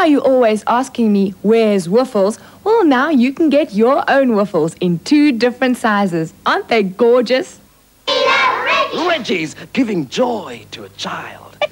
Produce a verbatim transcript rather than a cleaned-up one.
are you always asking me, where's Woofles? Well, now you can get your own Woofles in two different sizes. Aren't they gorgeous? Reggies, giving joy to a child.